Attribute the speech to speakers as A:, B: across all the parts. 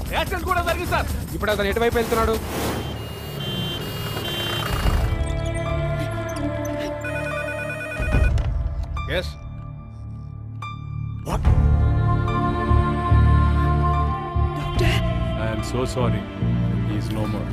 A: Accident కూడా జరిగింది sir.
B: ఇప్పుడు అతను ఎటువైపు వెళ్తున్నాడు?
A: Yes.
C: What?
D: Doctor?
E: I am so sorry. He is no more.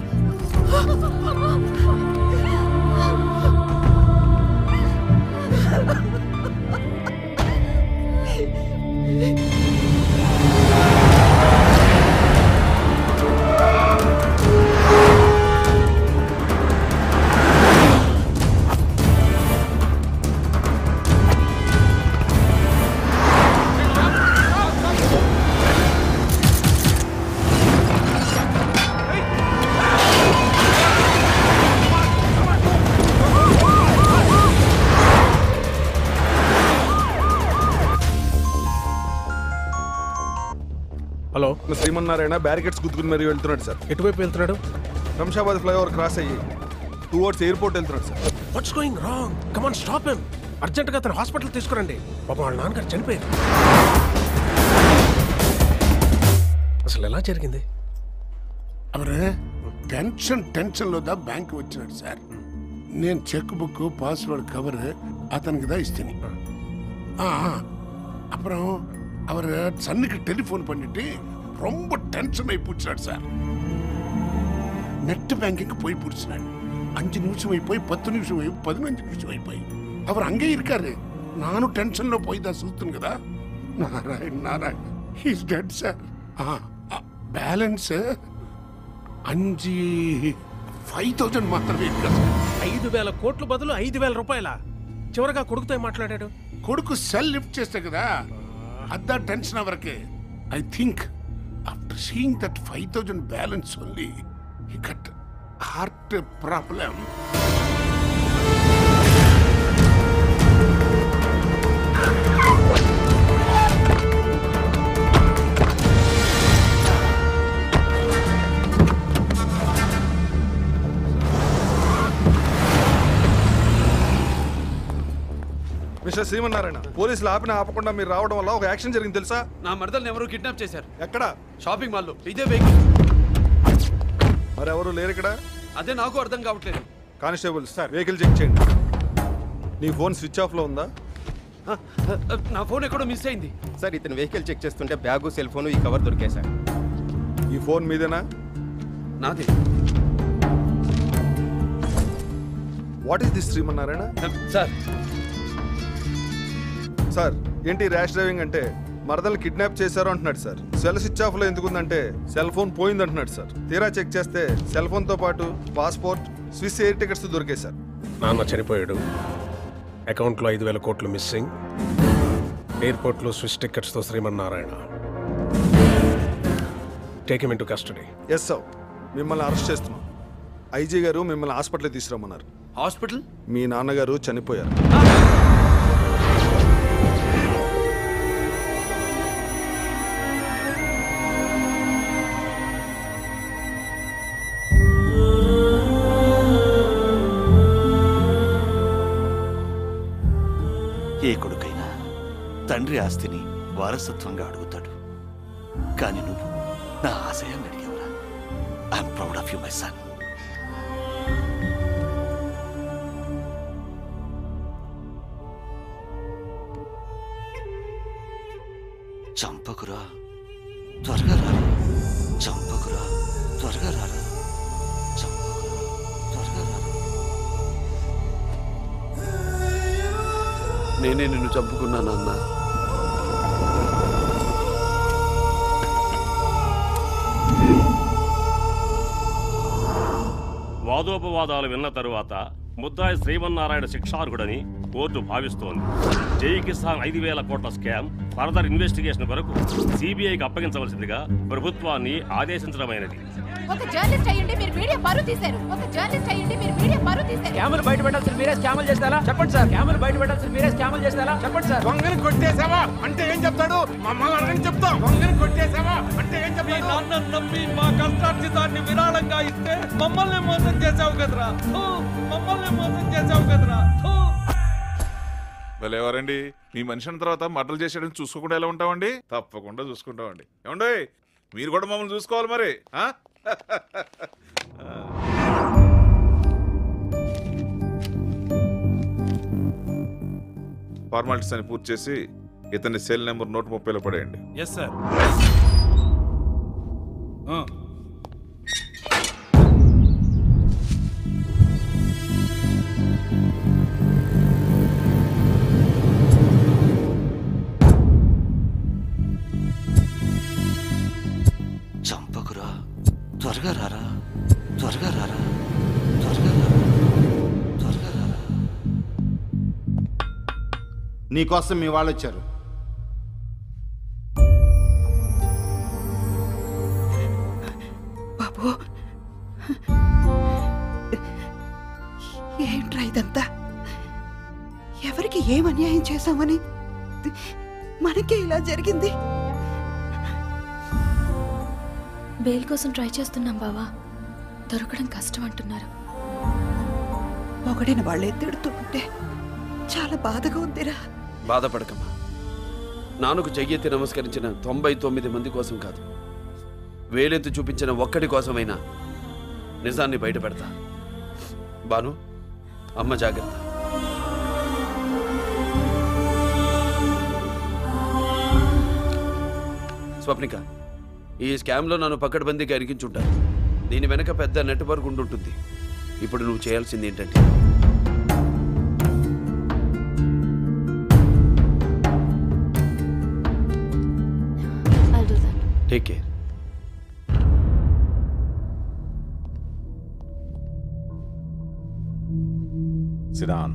A: Hello,
F: Srimannarayana barricades గుద్దుకుని మరీ వెళ్తున్నాడు సార్.
A: ఎటువైపు వెళ్తున్నాడు?
F: శంషాబాద్ ఫ్లైఓవర్ క్రాస్ అయ్యి టువర్డ్స్ ఎయిర్పోర్ట్ వెళ్తున్నాడు sir.
A: What's going wrong? Come on, stop him. అర్జెంటుగా అతను హాస్పిటల్ తీసుకురండి. పాపం వాళ్ళ నాన్నగారు చనిపోయారు. అసలు ఎలా జరిగింది?
C: అవరే టెన్షన్లో దా బ్యాంక్ వచ్చినాడు సార్. నేను చెక్ బుక్ పాస్వర్డ్ కవర్ అతనికి దా ఇస్తాను. அப்புறம் அவர் சன்னுக்கு டெலிஃபோன் பண்ணிட்டு ரொம்ப டென்ஷன் ஆகி போச்சார் சார். நெட் பேங்கிங் போய் பிடிச்சினாரு. 5 நிமிஷம் అయిపోయి 10 నిమిషం అయిపోయి 15 నిమిషం అయిపోయి அவர் அங்கே இருக்காரு. நானும் டென்ஷன்ல போய் தான் சுத்துను కదా. Narayana he's dead sir. Balance 5,000 మాత్రమే ఇంకా.
A: 5,000 కోట్ల బదులు 5,000 రూపాయల. చివరగా కొడుకుతో మాట్లాడాడు.
C: కొడుకు సెల్ లిఫ్ట్ చేస్తే కదా, అదా టెన్షన్ అవరకే. I think after seeing that 5,000 balance only he got heart problem.
F: Mister Srimannarayana, పోలీసులు ఆపకుండా మీరు రావడం వల్ల ఒక యాక్షన్ జరిగింది తెలుసా?
B: నా మరదల్ని ఎవరు కిడ్నాప్ చేశారు.
F: ఎక్కడ?
B: షాపింగ్ మాల్లో. ఇదే వెహికల్.
F: మరి ఎవరు లేరు ఇక్కడ?
B: అదే నాకు అర్థం కావట్లేదు.
F: కానిస్టేబుల్ సార్, వెహికల్ చెక్ చేయండి. నీ ఫోన్ స్విచ్ ఆఫ్ లో ఉందా?
B: నా ఫోన్ ఎక్కడో మిస్ అయింది
G: సార్. ఇతను వెహికల్ చెక్ చేస్తుంటే బ్యాగు, సెల్ ఫోన్, ఈ కవర్ దొరికాయి సార్.
F: ఈ ఫోన్ మీదేనా?
B: నాదే.
F: What is this Srimannarayana?
B: Sir
F: sir ఏంటి ర్యాష్ డ్రైవింగ్ అంటే? మరదలు కిడ్నాప్ చేశారు అంటున్నాడు సార్. సెల్ స్విచ్ ఆఫ్ లో ఎందుకుందంటే సెల్ ఫోన్ పోయింది అంటున్నాడు సార్. తీరా చెక్ చేస్తే సెల్ ఫోన్ తో పాటు పాస్పోర్ట్, స్విస్ ఎయిర్ టికెట్స్ దొరికాయి సార్.
A: నాన్న చనిపోయాడు. అకౌంట్లో 5,000 కోట్లు మిస్సింగ్. ఎయిర్పోర్ట్లో స్విస్ టికెట్స్తో Srimannarayana. Take him into custody.
F: Yes sir, మిమ్మల్ని అరెస్ట్ చేస్తున్నాం. ఐజీ గారు మిమ్మల్ని హాస్పిటల్ తీసుకురమ్మన్నారు.
B: హాస్పిటల్?
F: మీ నాన్నగారు చనిపోయారు.
H: ఏ కొడుకైనా తండ్రి ఆస్తిని వారసత్వంగా అడుగుతాడు. కానీ నువ్వు నా ఆశయాన్ని అడిగావురా. I'm proud of you my son. చంపకురా, త్వరగా రారా. చంపకురా, త్వరగా రారా. చంపకురా, త్వరగా రారా.
B: నేనే నిన్ను చంపుకున్నాను అన్న.
I: వాదోపవాదాలు విన్న తరువాత ముద్దాయి శ్రీమన్నారాయణ శిక్షార్హుడని కోర్టు భావిస్తోంది. జై కిసాన్ 5,000 కోట్ల స్కామ్ ఫర్దర్ ఇన్వెస్టిగేషన్ వరకు సిబిఐకి అప్పగించవలసిందిగా ప్రభుత్వాన్ని ఆదేశించడమైనది.
J: ఒక జర్నలిస్ట్ అయ్యండి మీరు మీడియా పరువు తీశారు. ఒక జర్నలిస్ట్ అయ్యండి మీరు మీడియా పరువు తీశారు.
B: క్యామెరా బయట పెట్టాల్సిన మీరే స్కామ్లు చేస్తారా చెప్పండి సార్. క్యామెరా బయట పెట్టాల్సిన మీరే స్కామ్లు చేస్తారా చెప్పండి సార్.
A: దొంగని కొట్టేసావా అంటే ఏం చెప్తాడు? మమ్మల్ని చెప్తాం. దొంగని కొట్టేసావా అంటే ఏం చెప్తాడు?
B: నాన్న నమ్మి మా కష్టార్జితాన్ని విరాళంగా ఇస్తే మమ్మల్ని మోసం చేసావు కదరా. మమ్మల్ని మోసం చేసావు కదరా.
K: ఎవరండి మీ మనిషిని తర్వాత మటలు చేసేయడం చూసుకోకుండా ఎలా ఉంటామండి? తప్పకుండా చూసుకుంటామండి. ఏమండి
A: మీరు కూడా మమ్మల్ని చూసుకోవాలి మరి. ఫార్మాలిటీస్ అని పూర్తి చేసి ఇతని సెల్ నెంబర్ 130లో పడేయండి.
E: Yes sir.
H: చంపకురా, త్వరగా రారా, త్వరగా రారా, త్వరగా రారా, త్వరగా రారా.
D: నీకోసం మీ వాళ్ళు వచ్చారు.
K: బాబు, ఏంట్రా ఇదంతా? ఎవరికి ఏం అన్యాయం చేశామని మనకే ఇలా జరిగింది?
L: బెయిల్ కోసం ట్రై చేస్తున్నాం బావా, దొరకడం కష్టం అంటున్నారు.
K: ఒకడిన వాళ్ళే తిడుతుంటే చాలా బాధగా ఉందిరా.
B: బాధపడకమ్మా. నాన్నకు చెయ్యెత్తి నమస్కరించిన 99 మంది కోసం కాదు, వేలెత్తి చూపించిన ఒక్కడి కోసమైనా నిజాన్ని బయట పెడతా. బాను, అమ్మ జాగ్రత్త. స్వప్నిక, ఈ స్కామ్లో నన్ను పక్కడబందీగా అరిగించుంటాను. దీని వెనక పెద్ద నెట్వర్క్ ఉండుంటుంది. ఇప్పుడు నువ్వు చేయాల్సింది ఏంటంటే take care.
E: Sit down.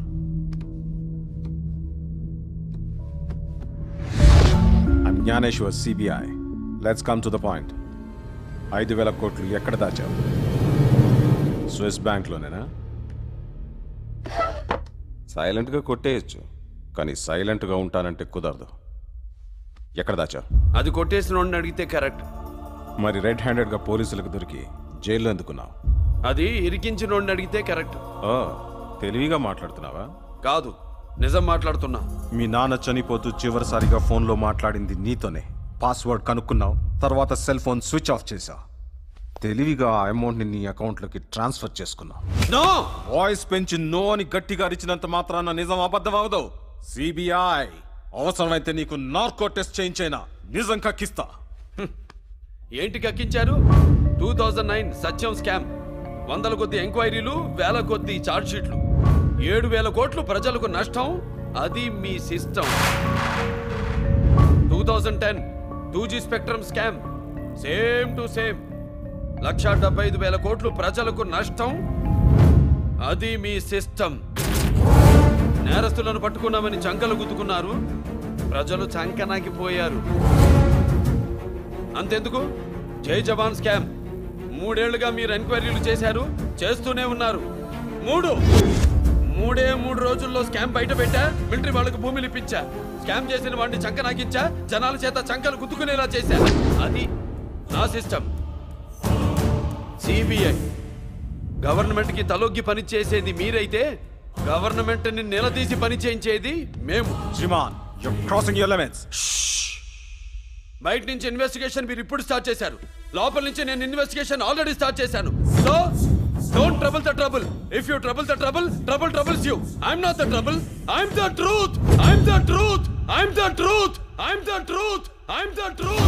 E: I'm Gnaneshwar, CBI. Let's come to the point. 5,000 కోట్లు ఎక్కడ దాచావు? స్విస్ బ్యాంక్లోనేనా? సైలెంట్గా కొట్టేయచ్చు, కానీ సైలెంట్గా ఉంటానంటే కుదరదు. ఎక్కడ దాచావు?
B: అది కొట్టేసిన అడిగితే కరెక్ట్.
E: మరి రెడ్ హ్యాండెడ్గా పోలీసులకు దొరికి జైల్లో ఎందుకున్నావు?
B: అది ఇరికించిన అడిగితే కరెక్ట్.
E: తెలివిగా మాట్లాడుతున్నావా?
B: కాదు, నిజం మాట్లాడుతున్నా.
E: మీ నాన్న చనిపోతూ చివరిసారిగా ఫోన్లో మాట్లాడింది నీతోనే. పాస్వర్డ్ కనుక్కున్నావు, తర్వాత సెల్ ఫోన్ స్విచ్ ఆఫ్ చేశావు. తెలివిగా ఆ అమౌంట్ని నీ అకౌంట్లోకి ట్రాన్స్ఫర్ చేసుకున్నావు.
B: నో!
E: వాయిస్ పెంచి నో అని గట్టిగా అరిచినంత మాత్రాన నిజం అబద్ధం అవదు. సిబిఐ అవసరమైతే నీకు నార్కో టెస్ట్ చేయించైనా నిజం కక్కిస్తా.
B: ఏంటి కక్కించారు? 2009 సత్యం స్కామ్, 100 కొద్ది ఎంక్వైరీలు, 1000 కొద్ది ఛార్జ్ షీట్లు, 7,000 కోట్లు ప్రజలకు నష్టం. అది మీ system. 2010 2G spectrum scam, same to same, 1,75,000 కోట్లు ప్రజలకు నష్టం. అది మీ సిస్టమ్. నేరస్తులను పట్టుకున్నామని చంకలు గుద్దుకున్నారు, ప్రజలు చంకనాకిపోయారు. అంతెందుకు, జై జవాన్ స్కామ్, 3 ఏళ్లుగా మీరు ఎంక్వైరీలు చేశారు, చేస్తూనే ఉన్నారు. 3 రోజుల్లో స్కామ్ బయట పెట్టా, మిలిటరీ వాళ్ళకు భూమిలు ఇప్పించా, స్కామ్ చేసిన వాడిని చంక నాకించా, జనాల చేత చంకలు గుద్దుకునేలా చేశా. అది నా సిస్టమ్. సిబిఐ గవర్నమెంట్ కి తలొగ్గి పని చేసేది మీరైతే, గవర్నమెంట్ ని నిలదీసి పని చేయించేది మేము.
E: Shriman, you're crossing your limits.
B: బయట నుంచి ఇన్వెస్టిగేషన్ మీరు ఇప్పుడు స్టార్ట్ చేశారు, లోపల నుంచి నేను ఇన్వెస్టిగేషన్ ఆల్రెడీ స్టార్ట్ చేశాను. So don't trouble the trouble. If you trouble the trouble, trouble troubles you. I'm not the trouble. I'm the truth. I'm the truth. I'm the truth. I'm the truth. I'm the truth.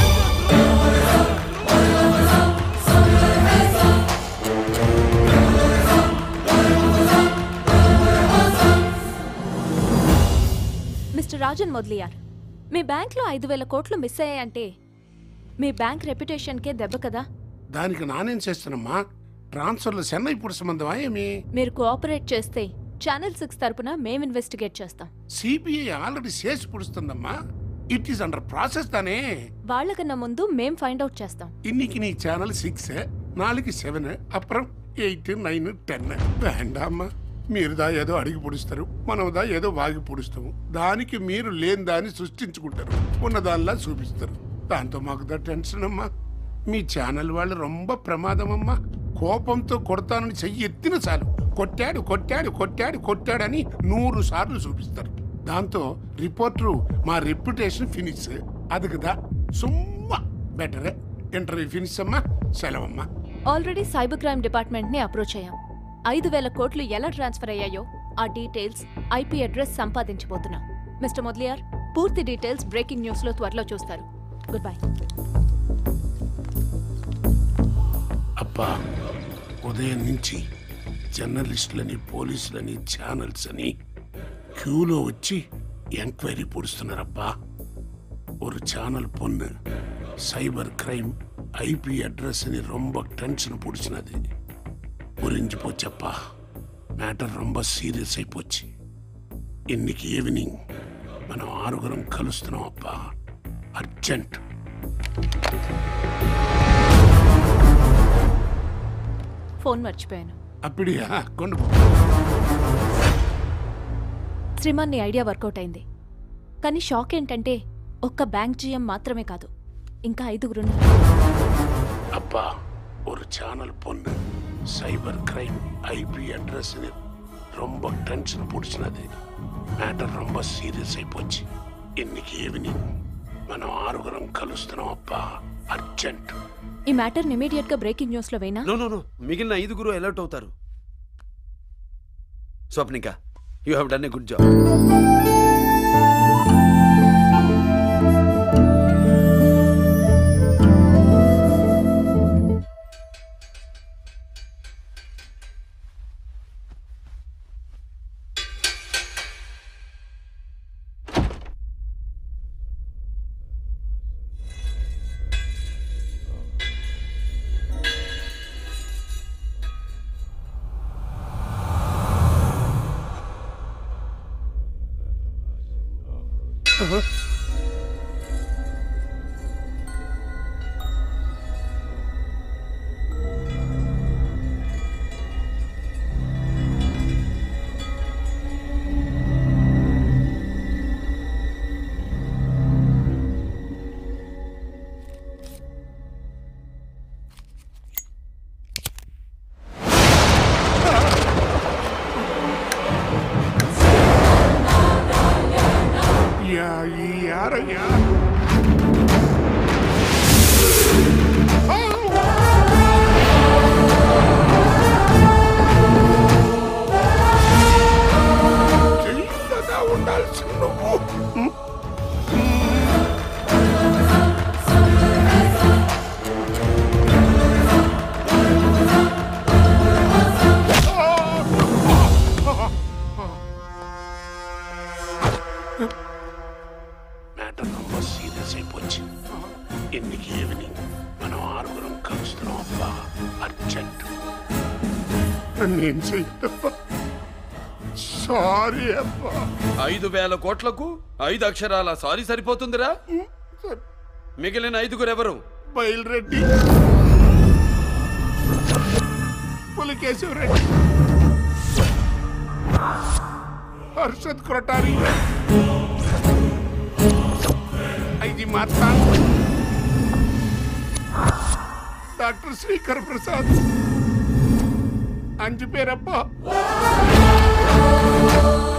L: Mister Rajan Mudaliar, మీ బ్యాంక్లో 5,000 కోట్లు miss అయ్యాయంటే మీ bank రెప్యుటేషన్కే దెబ్బ కదా.
C: దానికి నానేం చేస్తానమ్మా? ట్రాన్స్ఫర్లో చెన్నై ఇప్పుడు సంబంధమా ఏమి?
L: మీరు కోఆపరేట్ చేస్తే ఛానల్ 6 తరపున మేము ఇన్వెస్టిగేట్ చేస్తాం.
C: సిబిఐ ఆల్రెడీ చేసి పుడుస్తుందమ్మా. ఇట్ ఈస్ అండర్ ప్రాసెస్ దానే.
L: వాళ్ళకన్నా ముందు మేం ఫైండ్ అవుట్ చేస్తాం.
C: ఇన్నికి నీ ఛానల్ 6, 4కి 7, అப்புறம் 8, 9, 10 వేండమ్మా. మీరుదా ఏదో అడిగి పొడుస్తారు, మనదా ఏదో వాగి పొడుస్తాము. దానికి మీరు లేని దాన్ని సృష్టించుకుంటారు, ఉన్నదానిలా చూపిస్తారు. దాంతో మాకు దా టెన్షన్ అమ్మా. మీ ఛానల్ వాళ్ళు రొంబ ప్రమాదం అమ్మా. కోపంతో కొడతానని చెయ్యి ఎత్తిన చాలు కొట్టాడు కొట్టాడు కొట్టాడు కొట్టాడని 100 సార్లు చూపిస్తారు. దాంతో రిపోర్టరు మా రెప్యుటేషన్ ఫినిష్. అది కదా సుమ్మా బెటరే. ఇంటర్వ్యూ ఫినిష్ అమ్మా, సెలవమ్మా.
L: ఆల్రెడీ సైబర్ క్రైమ్ డిపార్ట్మెంట్ని అప్రోచ్ అయ్యాం. 5,000 కోట్లు ఎలా ట్రాన్స్ఫర్ అయ్యాయో ఆ డీటెయిల్స్, ఐపీ అడ్రస్ సంపాదించబోతున్నాం. మిస్టర్ మొదలియార్, పూర్తి డీటెయిల్స్ బ్రేకింగ్ న్యూస్లో త్వరలో చూస్తారు. Goodbye.
C: అబ్బా, ఉదయం నుంచి జర్నలిస్టులని, పోలీసులని, ఛానల్స్ అని క్యూలో వచ్చి ఎంక్వైరీ పొడుస్తున్నారబ్బా. ஒரு ఛానల్ పొన్ను సైబర్ క్రైమ్ ఐపీ అడ్రస్ అని ரொம்ப టెన్షన్ పొడిచినది. புரிஞ்சு போச்சப்பா. மேட்டர் ரொம்ப సీరియస్ అయిపోச்சு. இன்னைக்கு ఈవినింగ్ మనం 6 కలుస్తున్నాం అప్పా. అర్జెంట్.
L: ఫోన్ మర్చిపోయాను.
C: అప్పుడియా కొండ.
L: శ్రీమాన్ నీ ఐడియా వర్కౌట్ అయింది. కానీ షాక్ ఏంటంటే ఒక్క బ్యాంక్ జీఎం మాత్రమే కాదు, ఇంకా 5
C: అబ్బా, ஒரு ఛానల్ పొన్ను సైబర్ క్రైమ్ ఐపీ అడ్రస్ అని ரொம்ப టెన్షన్ పొడిచినది. మ్యాటర్ ரொம்ப సీరియస్ అయిపోச்சு. இன்னைக்கு ఈవినింగ్ మనం 6 కలుస్తున్నాం అబ్బా. అర్జెంట్.
L: ఈ మ్యాటర్ ఇమీడియట్ గా బ్రేకింగ్ న్యూస్ లో వేనా?
B: నో నో నో, మిగిలిన 5 అలర్ట్ అవుతారు. Swapnika, you have done a good job.
C: యారయ్యా, ఉండాల్సి నువ్వు. మ్యాటర్ ரொம்ப సీరియస్ అయిపోச்சு. இன்னைக்கு ఈవినింగ్ మనం 6 కలుస్తున్నాం అబ్బా. అర్జెంట్. నేనేం చెయ్యబ్బా. సారీ అబ్బా.
B: 5,000 కోట్లకు 5 అక్షరాల సారీ సరిపోతుందిరా? మిగిలిన 5 ఎవరు?
C: బైల్ Reddy, Pulikeshava Reddy, Harshad Kothari, IG Martha, doctor Srikar Prasad. 5 పేరప్పా.